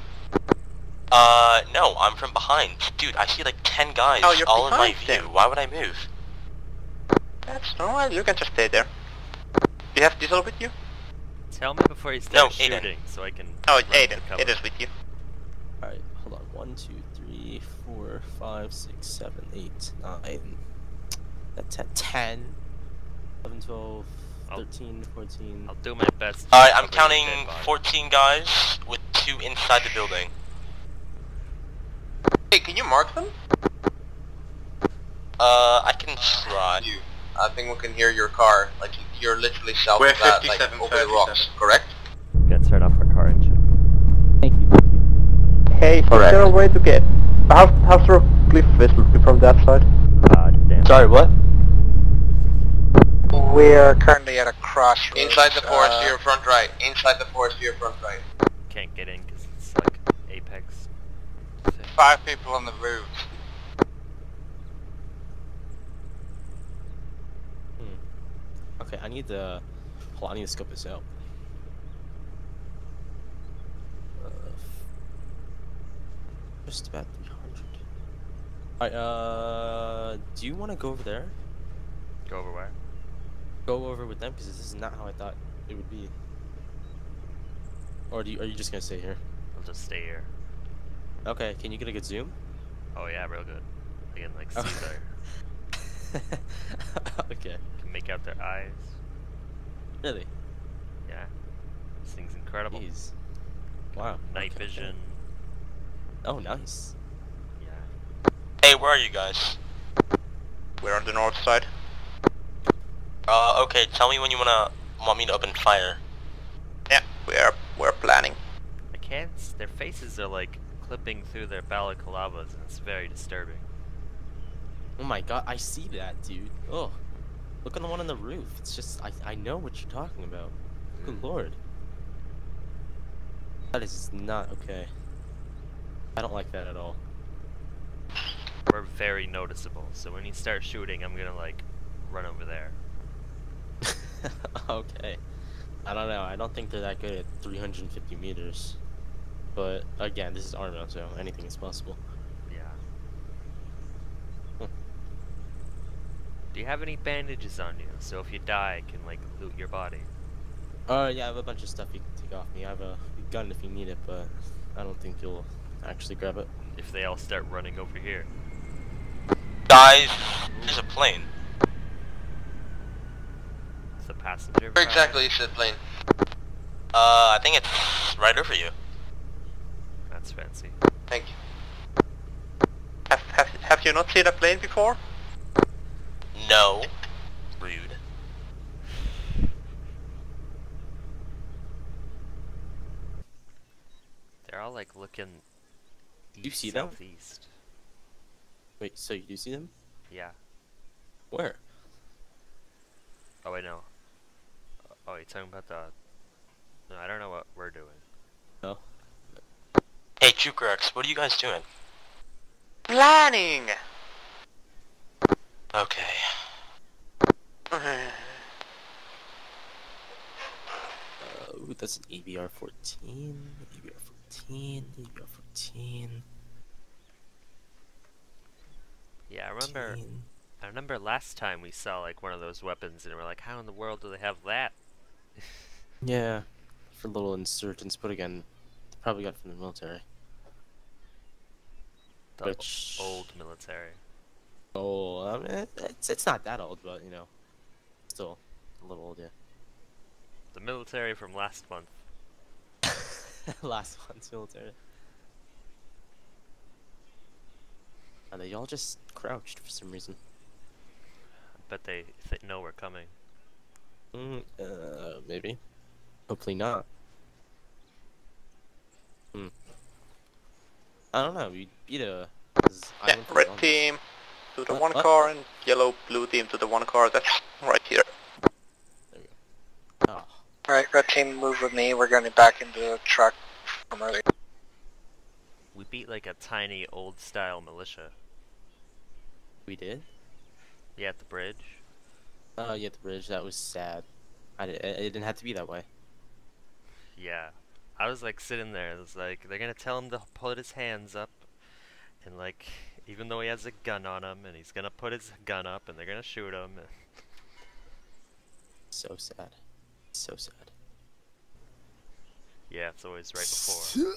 Speaker 4: No, I'm from behind. Dude, I see like 10 guys
Speaker 5: Oh, you're
Speaker 4: all in my
Speaker 5: behind
Speaker 4: view.
Speaker 5: them.
Speaker 4: Why would I move?
Speaker 5: That's alright, you can just stay there. Do you have diesel with you?
Speaker 2: Tell me before you start
Speaker 4: No, Aiden.
Speaker 2: shooting, so I can...
Speaker 5: Oh,
Speaker 2: run
Speaker 5: Aiden,
Speaker 2: to cover.
Speaker 5: it is with you.
Speaker 10: Alright, hold on. 1, 2, 3, 4, 5, 6, 7, 8, 9. That's 10. 11, 12, 13, 14.
Speaker 2: I'll do my best. to
Speaker 4: Alright, I'm
Speaker 2: cover your
Speaker 4: counting
Speaker 2: dead body.
Speaker 4: 14 guys with 2 inside the building.
Speaker 5: Hey, can you mark them?
Speaker 4: I can try.
Speaker 5: I think we can hear your car. Like, you're literally south
Speaker 9: We're
Speaker 5: of that, like,
Speaker 9: 57,
Speaker 5: over the rocks, correct?
Speaker 15: Gotta turn off our car engine.
Speaker 18: Thank you.
Speaker 19: Hey, is
Speaker 5: Correct.
Speaker 19: there a way to get... How's the cliff visible from that side?
Speaker 15: Damn.
Speaker 19: Sorry, what?
Speaker 5: We're currently at a crossroads. Inside the forest to your front right. Inside the forest to your front right.
Speaker 2: Can't get in because it's like Apex.
Speaker 9: 5 people on the roof.
Speaker 10: Okay, I need to... Hold on, I need to scope this out. Just about 300. Alright, do you want to go over there?
Speaker 2: Go over where?
Speaker 10: Go over with them, because this is not how I thought it would be. Or are you just gonna stay here?
Speaker 2: I'll just stay here.
Speaker 10: Okay, can you get a good zoom?
Speaker 2: Oh yeah, real good. I can like see
Speaker 10: Okay.
Speaker 2: their...
Speaker 10: Okay.
Speaker 2: Can make out their eyes.
Speaker 10: Really?
Speaker 2: Yeah. This thing's incredible.
Speaker 10: Jeez. Wow.
Speaker 2: Night
Speaker 10: okay,
Speaker 2: vision.
Speaker 10: Oh, nice.
Speaker 2: Yeah.
Speaker 4: Hey, where are you guys?
Speaker 5: We're on the north side.
Speaker 4: Okay, tell me when you want me to open fire.
Speaker 5: Yeah, we're planning.
Speaker 2: I can't... Their faces are like clipping through their balaclavas and it's very disturbing.
Speaker 10: Oh my god, I see that, dude. Oh. Look on the one on the roof. It's just, I know what you're talking about. Good lord. That is not okay. I don't like that at all.
Speaker 2: We're very noticeable, so when you start shooting, I'm gonna like run over there.
Speaker 10: Okay. I don't know. I don't think they're that good at 350 meters. But again, this is ARMA, so anything is possible.
Speaker 2: Yeah. Do you have any bandages on you? So if you die, I can like loot your body.
Speaker 10: Yeah, I have a bunch of stuff you can take off me. I have a gun if you need it, but I don't think you'll actually grab it.
Speaker 2: If they all start running over here.
Speaker 19: Guys, there's a plane.
Speaker 2: It's a passenger.
Speaker 5: Where exactly is the plane?
Speaker 19: I think it's right over you.
Speaker 2: That's fancy.
Speaker 5: Thank you.
Speaker 20: Have you not seen a plane before?
Speaker 19: No. Rude.
Speaker 2: They're all like looking east,
Speaker 10: You see them?
Speaker 2: southeast.
Speaker 10: Wait, so you do see them?
Speaker 2: Yeah.
Speaker 10: Where?
Speaker 2: Oh wait, no. Oh, you're talking about the... No, I don't know what we're doing.
Speaker 10: No.
Speaker 19: Hey, Jukrux, what are you guys doing?
Speaker 20: Planning!
Speaker 19: Okay.
Speaker 10: Ooh, that's an ABR-14, ABR-14, ABR-14.
Speaker 2: Yeah, I remember last time we saw like one of those weapons and we're like, how in the world do they have that?
Speaker 10: Yeah, for little insurgents, but again, they probably got it from the military.
Speaker 2: The
Speaker 10: Which...
Speaker 2: old military.
Speaker 10: Oh, I mean, it's not that old, but you know, still a little old, yeah.
Speaker 2: The military from last month.
Speaker 10: Last month's military. Are they all just crouched for some reason?
Speaker 2: I bet they know we're coming.
Speaker 10: Maybe. Hopefully not. I don't know. We beat a.
Speaker 20: Yeah, red team to the one car and yellow blue team to the one car. That's right here.
Speaker 10: There we go. Oh.
Speaker 7: Alright, red team, move with me. We're going back into the truck from earlier.
Speaker 2: We beat like a tiny old style militia.
Speaker 10: We did?
Speaker 2: Yeah, at the bridge.
Speaker 10: Oh, yeah, at the bridge. That was sad. It didn't have to be that way.
Speaker 2: Yeah. I was like sitting there, it was like, they're gonna tell him to put his hands up, and like, even though he has a gun on him, and he's gonna put his gun up, and they're gonna shoot him.
Speaker 10: So sad. So sad.
Speaker 2: Yeah, it's always right before.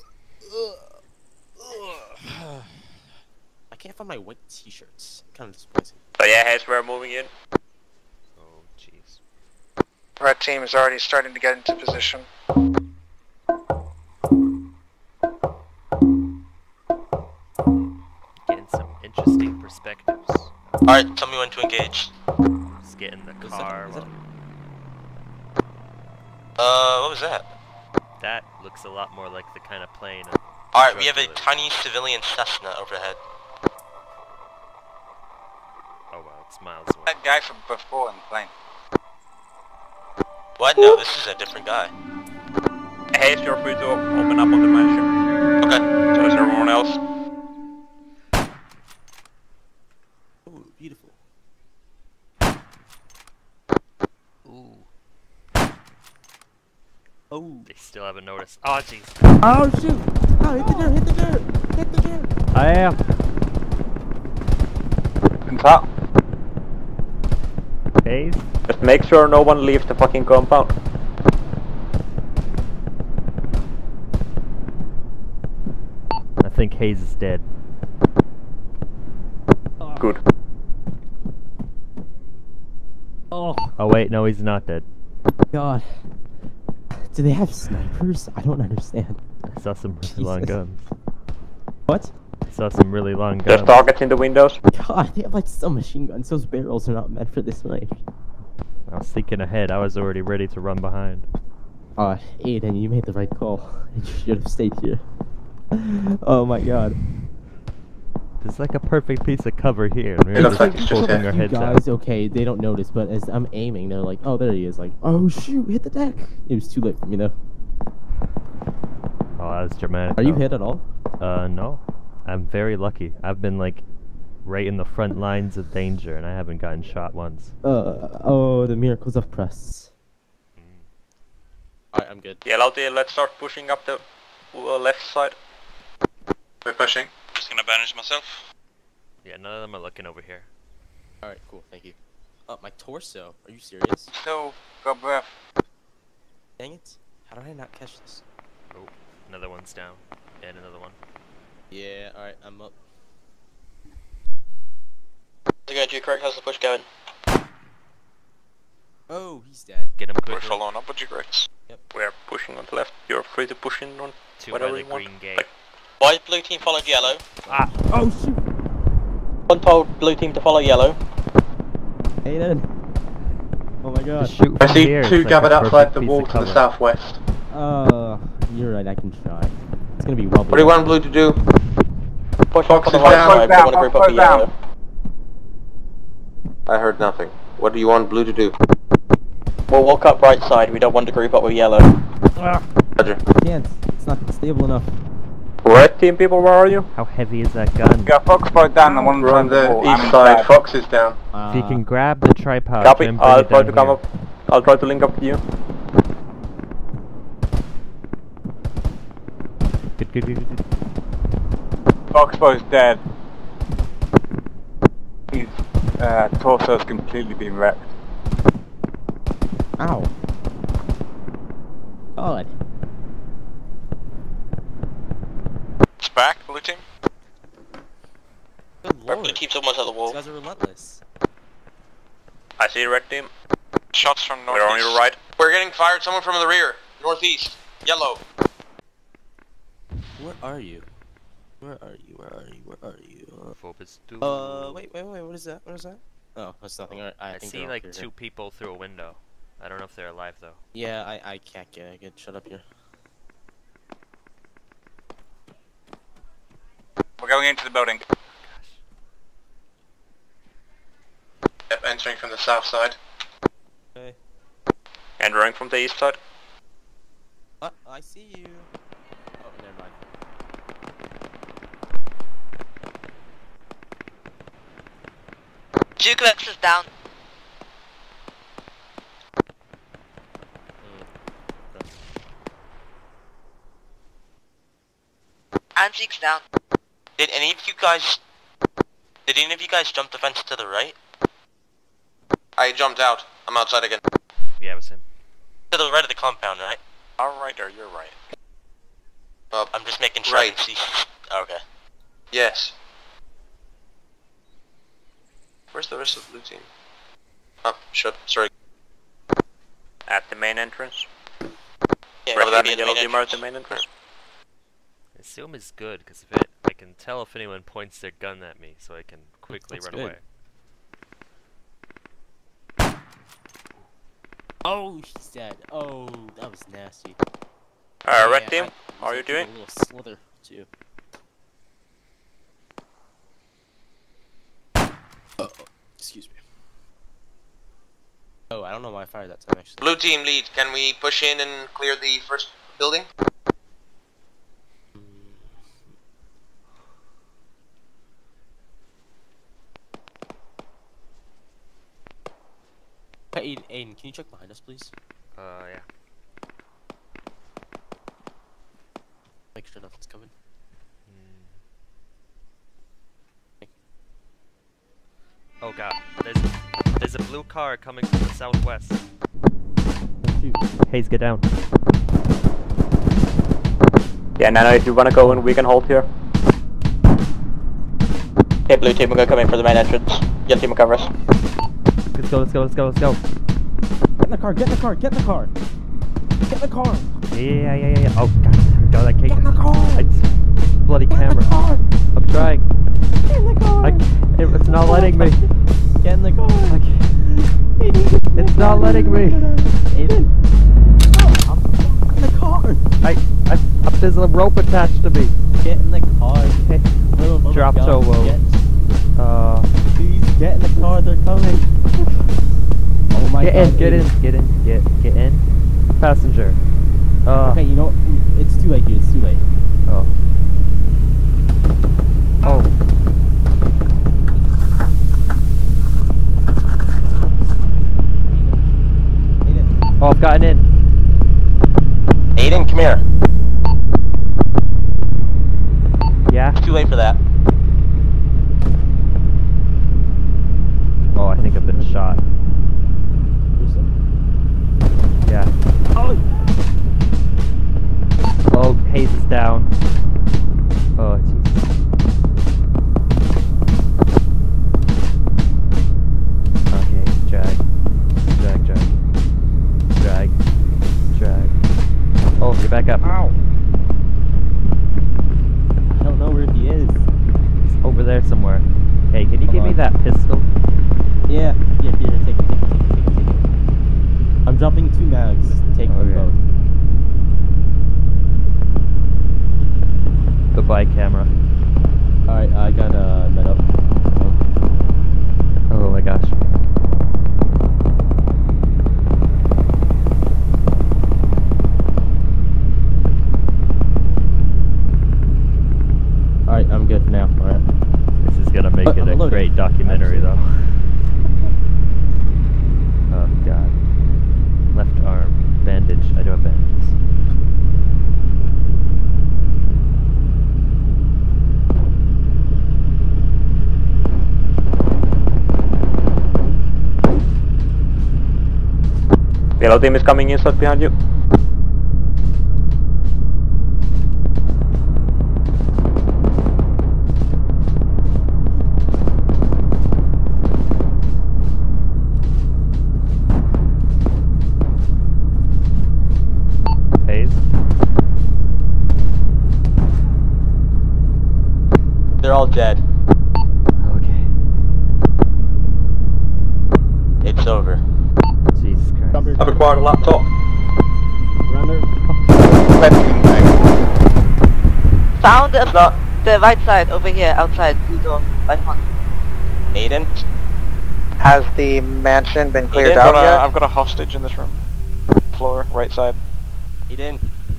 Speaker 10: I can't find my white t-shirts. Kind of disappointing.
Speaker 20: So yeah, heads, we're moving in.
Speaker 2: Oh, jeez.
Speaker 7: Red team is already starting to get into position.
Speaker 2: Getting some interesting perspectives.
Speaker 19: Alright, tell me when to engage.
Speaker 2: Just get in the car.
Speaker 19: What was that?
Speaker 2: That looks a lot more like the kind of plane.
Speaker 19: Alright, we have a tiny civilian Cessna overhead.
Speaker 2: Oh wow, it's miles away.
Speaker 20: That guy from before in the plane.
Speaker 19: What? No, this is a different guy.
Speaker 20: Hey, you're free to open up on the mansion.
Speaker 19: Okay.
Speaker 20: So is everyone else.
Speaker 10: Ooh, beautiful.
Speaker 2: Ooh.
Speaker 10: Oh.
Speaker 2: They still haven't noticed. Oh jeez.
Speaker 15: Oh shoot!
Speaker 10: Oh, hit the dirt! Hit the dirt! Hit the dirt!
Speaker 15: I am.
Speaker 8: On top.
Speaker 15: Base.
Speaker 8: Just make sure no one leaves the fucking compound.
Speaker 15: I think Hayes is dead.
Speaker 8: Good.
Speaker 15: Oh wait, no, he's not dead.
Speaker 18: God. Do they have snipers? I don't understand.
Speaker 15: I saw some really long guns.
Speaker 18: What?
Speaker 15: I saw some really long guns.
Speaker 8: There's targets in the windows.
Speaker 18: God, they have like some machine guns. Those barrels are not meant for this range.
Speaker 15: I was thinking ahead. I was already ready to run behind.
Speaker 18: Aiden, you made the right call. You should have stayed here. Oh my god.
Speaker 15: There's like a perfect piece of cover here, and we're just like poking our heads
Speaker 18: guys,
Speaker 15: out.
Speaker 18: okay, they don't notice, but as I'm aiming, they're like, oh, there he is. Like, oh shoot, hit the deck. It was too late for me though.
Speaker 15: Oh, that was dramatic.
Speaker 18: Are you hit at all?
Speaker 15: No. I'm very lucky. I've been like right in the front lines of danger, and I haven't gotten shot once.
Speaker 18: Oh, the miracles of press.
Speaker 10: Alright, I'm good.
Speaker 20: Yellow team, let's start pushing up the left side. We're pushing. Just gonna banish myself.
Speaker 2: Yeah, none of them are looking over here.
Speaker 10: Alright, cool, thank you. My torso? Are you serious?
Speaker 20: No, go breath.
Speaker 10: Dang it. How did I not catch this?
Speaker 2: Oh, another one's down. And another one.
Speaker 10: Yeah, alright, I'm up.
Speaker 20: How's it going, how's the push going?
Speaker 10: Oh, he's dead.
Speaker 2: Get him quickly.
Speaker 20: We're following up with you, Grex.
Speaker 10: Yep.
Speaker 20: We're pushing on the left. You're free to push in on whatever you want.
Speaker 2: Green gate.
Speaker 20: White blue team followed yellow.
Speaker 15: Ah! Oh shoot!
Speaker 20: One told blue team to follow yellow.
Speaker 18: Aiden. Oh my god.
Speaker 5: I see two gathered outside the wall to the southwest.
Speaker 18: You're right, I can try. It's gonna be wobbly.
Speaker 5: What do you want blue to do?
Speaker 20: Push
Speaker 5: Fox
Speaker 20: on the
Speaker 5: is
Speaker 20: right
Speaker 5: down.
Speaker 20: side, we want to group up the yellow.
Speaker 5: I heard nothing. What do you want blue to do?
Speaker 20: We'll walk up right side, we don't want to group up with yellow.
Speaker 5: Roger.
Speaker 18: Can't. It's not stable enough.
Speaker 8: Red team people, where are you?
Speaker 15: How heavy is that gun?
Speaker 8: Got Fox point down and one
Speaker 5: We're on the
Speaker 8: wall.
Speaker 5: east side. Fox is down.
Speaker 15: If you can grab the tripod,
Speaker 8: Copy.
Speaker 15: and bring
Speaker 8: I'll
Speaker 15: it
Speaker 8: try
Speaker 15: down
Speaker 8: to come
Speaker 15: here.
Speaker 8: up. I'll try to link up to you.
Speaker 15: Good.
Speaker 8: Foxboy's dead. His torso's completely been wrecked.
Speaker 18: Ow. God.
Speaker 9: It's back, blue team.
Speaker 10: Good lord.
Speaker 20: Blue team's almost at the wall.
Speaker 10: These guys are relentless.
Speaker 20: I see red team.
Speaker 9: Shots from northeast.
Speaker 20: They're on your right.
Speaker 5: We're getting fired. Someone from the rear. Northeast. Yellow.
Speaker 10: Where are you? Where are you? Wait, what is that? What is that? Oh, that's nothing. Alright,
Speaker 2: I
Speaker 10: think
Speaker 2: see
Speaker 10: they're
Speaker 2: like
Speaker 10: here.
Speaker 2: two people through a window. I don't know if they're alive though.
Speaker 10: Yeah, I can't get shut up here.
Speaker 8: We're going into the building.
Speaker 5: Yep, entering from the south side.
Speaker 10: Okay.
Speaker 20: Entering from the east side.
Speaker 10: I see you. Oh, never mind.
Speaker 20: Jukebox is down. Antique's down. Did any of you guys jump the fence to the right?
Speaker 5: I jumped out. I'm outside again.
Speaker 2: Yeah, it was him.
Speaker 20: To the right of the compound, right? Our right or your right? I'm just making sure I can see. Okay.
Speaker 5: Yes. Where's the rest of the blue team? Oh, shit. Sorry.
Speaker 20: At the main entrance.
Speaker 5: Yeah,
Speaker 20: Rather
Speaker 5: maybe
Speaker 20: than
Speaker 5: at the
Speaker 20: yellow
Speaker 5: main
Speaker 20: team are at the main entrance.
Speaker 2: Assume is good because if I can tell if anyone points their gun at me, so I can quickly run away.
Speaker 10: Oh, he's dead. Oh, that was nasty.
Speaker 20: Red team, how are you doing?
Speaker 10: A little slither too. Excuse me. Oh, I don't know why I fired that time actually.
Speaker 5: Blue team lead. Can we push in and clear the first building?
Speaker 10: Hey, Aiden, can you check behind us, please?
Speaker 2: Yeah.
Speaker 10: Make sure nothing's coming.
Speaker 2: Oh god, there's a blue car coming from the southwest.
Speaker 15: Hayes, get down.
Speaker 8: Yeah, Nano, if you wanna go in, we can hold here.
Speaker 20: Hey, blue team, we're gonna come in for the main entrance. Yellow team will cover us.
Speaker 15: Let's go.
Speaker 18: Get in the car, get in the car. Get in the car.
Speaker 15: Yeah. Oh god, I can't.
Speaker 18: Get in the car.
Speaker 15: Bloody camera. I'm trying.
Speaker 18: Get in the car.
Speaker 15: It's not letting me.
Speaker 18: Get in the car.
Speaker 15: It's not letting me.
Speaker 18: Aiden. I'm in the car.
Speaker 15: There's a rope attached to me.
Speaker 18: Get in the car. Little
Speaker 15: Drop
Speaker 18: girl,
Speaker 15: Towo.
Speaker 18: Please get in the car. They're coming. Oh my god.
Speaker 15: Get in. Passenger.
Speaker 18: Okay, you know, it's too late, dude. It's too late.
Speaker 15: Oh. Oh, I've gotten in.
Speaker 20: Aiden, come here.
Speaker 15: Yeah?
Speaker 20: It's too late for that.
Speaker 15: Oh, I think I've been shot. Yeah. Oh, Hayes is down. Oh, jeez.
Speaker 6: there somewhere. Hey, can you give me that pistol?
Speaker 18: Yeah, here, take it. I'm dropping 2 mags. Take them both.
Speaker 6: Goodbye, camera.
Speaker 18: Alright, I got a med up.
Speaker 6: Oh my gosh.
Speaker 18: Alright, I'm good for now. Alright.
Speaker 6: This is gonna make it a great documentary, though. Oh god. Left arm. Bandage. I do have bandages.
Speaker 8: The yellow team is coming inside behind you.
Speaker 19: They're all dead.
Speaker 6: Okay.
Speaker 19: It's over.
Speaker 6: Jesus Christ.
Speaker 5: I've acquired a laptop.
Speaker 21: Found the right side over here, outside. Blue door, right one.
Speaker 19: Aiden?
Speaker 22: Has the mansion been cleared
Speaker 8: Aiden,
Speaker 22: out yet?
Speaker 8: I've got a hostage in this room. Floor, right side.
Speaker 19: Aiden?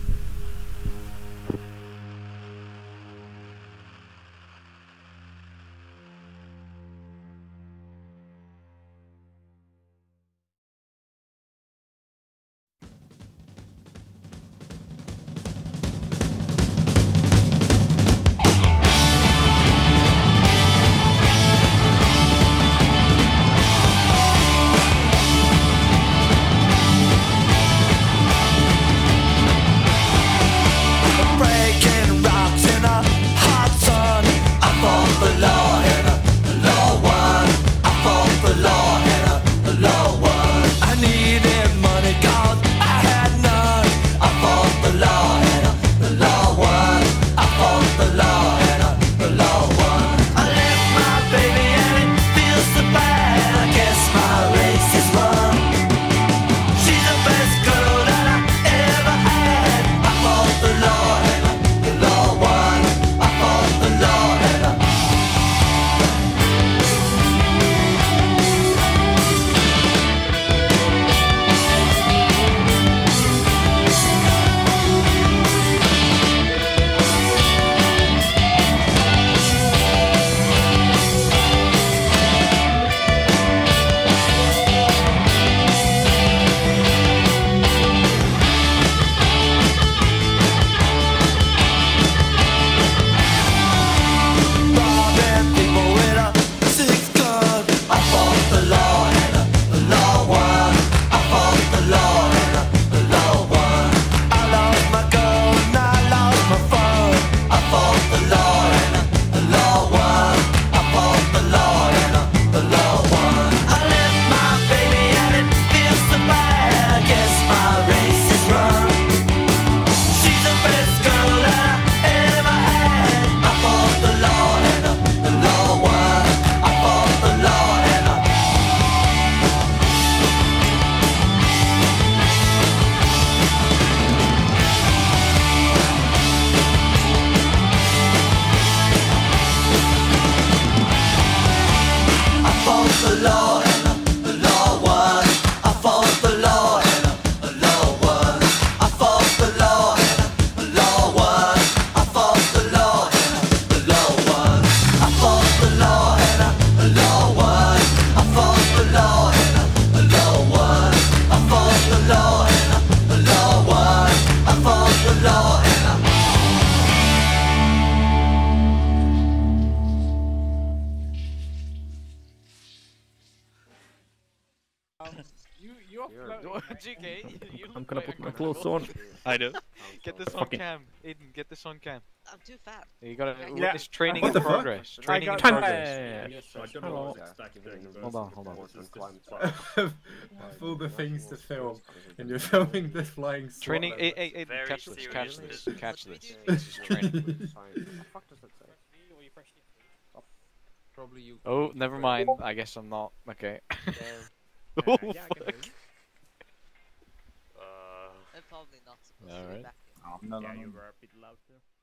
Speaker 17: I'm gonna put my clothes on.
Speaker 20: I know.
Speaker 17: Get this on cam.
Speaker 20: Aiden, get this on cam.
Speaker 21: I'm too fat.
Speaker 20: You gotta.
Speaker 21: Yeah.
Speaker 20: It's training
Speaker 21: What
Speaker 20: in
Speaker 21: the fuck?
Speaker 20: progress. Training in progress.
Speaker 17: Hello.
Speaker 20: Hold on.
Speaker 23: All the things to film, and you're filming this flying.
Speaker 20: Training. Aiden, catch this. Catch this. Catch this. This is training.
Speaker 4: Probably you.
Speaker 17: Oh, never mind. I guess I'm not. Okay.
Speaker 15: Yeah,
Speaker 17: Oh,
Speaker 15: yeah, I can
Speaker 17: fuck.
Speaker 15: hear you.
Speaker 2: Uh.
Speaker 21: I'm probably not supposed to
Speaker 17: Alright.
Speaker 21: be back.
Speaker 15: Yeah, you were a bit loud too.